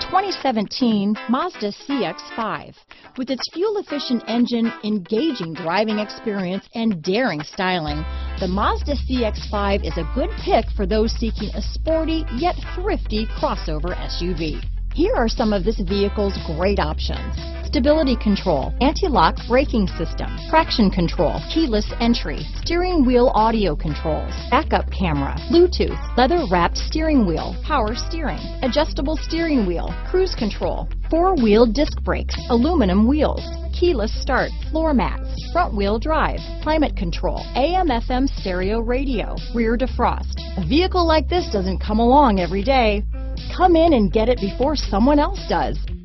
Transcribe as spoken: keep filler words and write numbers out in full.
twenty seventeen Mazda C X five. With its fuel-efficient engine, engaging driving experience, and daring styling, the Mazda C X five is a good pick for those seeking a sporty yet thrifty crossover S U V. Here are some of this vehicle's great options: stability control, anti-lock braking system, traction control, keyless entry, steering wheel audio controls, backup camera, Bluetooth, leather-wrapped steering wheel, power steering, adjustable steering wheel, cruise control, four-wheel disc brakes, aluminum wheels, keyless start, floor mats, front-wheel drive, climate control, A M F M stereo radio, rear defrost. A vehicle like this doesn't come along every day. Come in and get it before someone else does.